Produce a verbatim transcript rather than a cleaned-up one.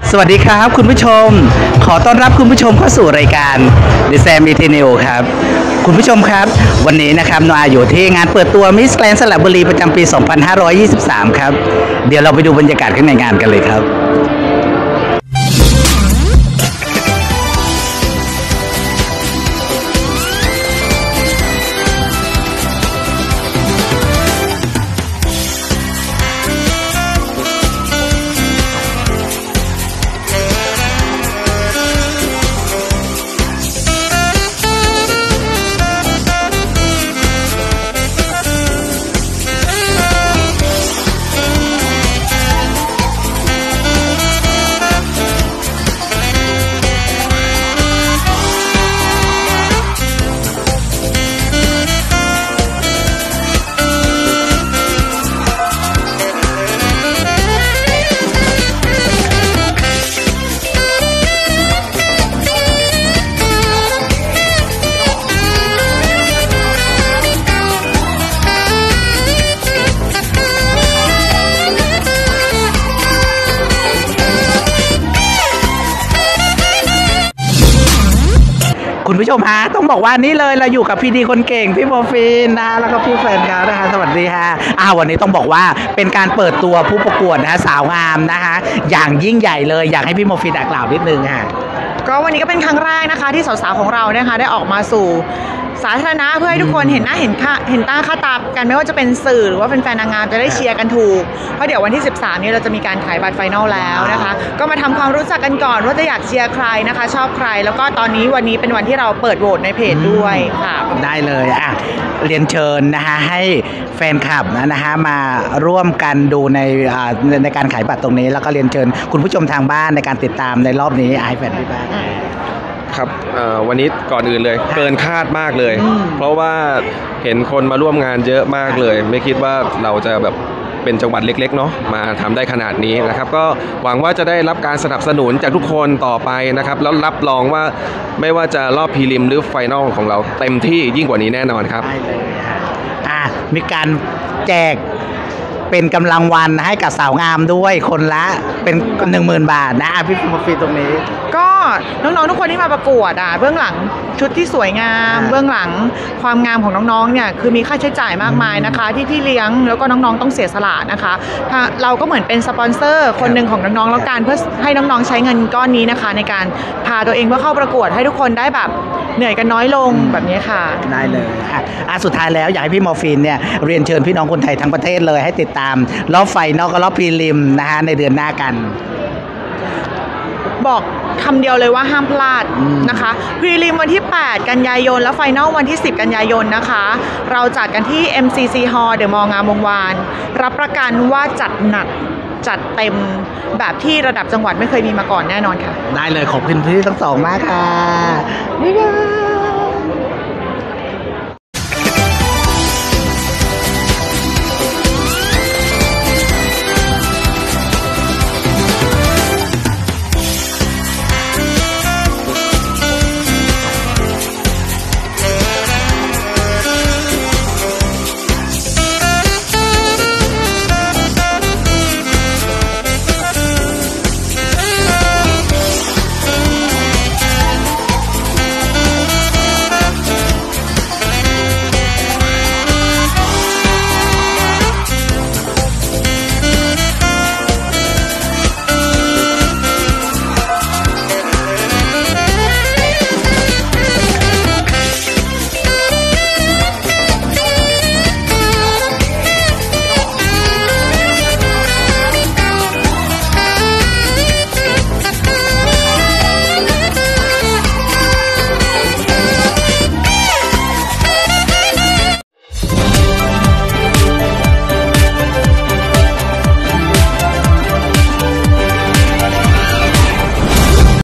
สวัสดีครับคุณผู้ชมขอต้อนรับคุณผู้ชมเข้าสู่รายการ The Sam e t e n e w ครับคุณผู้ชมครับวันนี้นะครับโนอาอยู่ที่งานเปิดตัว Miss Grand สระบุรีประจำปี สองพันห้าร้อยยี่สิบสาม ครับเดี๋ยวเราไปดูบรรยากาศข้างในงานกันเลยครับคุณผู้ชมฮะต้องบอกว่านี่เลยเราอยู่กับพี่ดีคนเก่งพี่โมฟินนะแล้วก็พี่แฟนเขานะคะสวัสดีฮะอ้าววันนี้ต้องบอกว่าเป็นการเปิดตัวผู้ประกวดนะสาวงามนะคะอย่างยิ่งใหญ่เลยอยากให้พี่โมฟินกล่าวนิดนึงค่ะก็วันนี้ก็เป็นครั้งแรกนะคะที่สาวๆของเราเนี่ยค่ะได้ออกมาสู่สาธารณะเพื่อให้ทุกคนเห็นหน้าเห็นค่าเห็นตาค่าตากันไม่ว่าจะเป็นสื่อหรือว่าเป็นแฟนนางงามจะได้เชียร์กันถูกเพราะเดี๋ยววันที่สิบสามนี้เราจะมีการขายบัตรไฟนอลแล้วนะคะก็มาทำความรู้จักกันก่อนว่าจะอยากเชียร์ใครนะคะชอบใครแล้วก็ตอนนี้วันนี้เป็นวันที่เราเปิดโหวตในเพจด้วยค่ะได้เลยอ่ะเรียนเชิญนะคะให้แฟนคลับนะฮะมาร่วมกันดูในในการขายบัตรตรงนี้แล้วก็เรียนเชิญคุณผู้ชมทางบ้านในการติดตามในรอบนี้ไอแฟนพี่บ้านครับวันนี้ก่อนอื่นเลยเกินคาดมากเลยเพราะว่าเห็นคนมาร่วมงานเยอะมากเลยไม่คิดว่าเราจะแบบเป็นจังหวัดเล็กๆเนาะมาทำได้ขนาดนี้นะครับก็หวังว่าจะได้รับการสนับสนุนจากทุกคนต่อไปนะครับแล้วรับรองว่าไม่ว่าจะรอบพรีลิมหรือไฟนอลของเราเต็มที่ยิ่งกว่านี้แน่นอนครับได้เลยค่ะอ่ะมีการแจกเป็นกำลังวันให้กับสาวงามด้วยคนละเป็นหนึ่งหมื่นบาทนะพี่โมฟิตรงนี้ก็น้องๆทุกคนที่มาประกวดอ่ะเบื้องหลังชุดที่สวยงามเบื้องหลังความงามของน้องๆเนี่ยคือมีค่าใช้จ่ายมากมายนะคะที่พี่เลี้ยงแล้วก็น้องๆต้องเสียสละนะคะเราก็เหมือนเป็นสปอนเซอร์คนหนึ่งของน้องๆแล้วกันเพื่อให้น้องๆใช้เงินก้อนนี้นะคะในการพาตัวเองเพื่อเข้าประกวดให้ทุกคนได้แบบเหนื่อยกันน้อยลงแบบนี้ค่ะได้เลยค่ะอ่ะสุดท้ายแล้วอยากให้พี่มอร์ฟินเนี่ยเรียนเชิญพี่น้องคนไทยทั้งประเทศเลยให้ติดตามรอบไฟนอลกับรอบพรีลิมนะฮะในเดือนหน้ากันบอกคำเดียวเลยว่าห้ามพลาดนะคะพรีลิมวันที่แปดกันยายนแล้วไฟนอลวันที่สิบกันยายนนะคะเราจัดกันที่ เอ็ม ซี ซี Hall เดอะมอลล์งามวงวานรับประกันว่าจัดหนักจัดเต็มแบบที่ระดับจังหวัดไม่เคยมีมาก่อนแน่นอนค่ะได้เลยขอบคุณพี่ทั้งสองมากค่ะบ๊ายบาย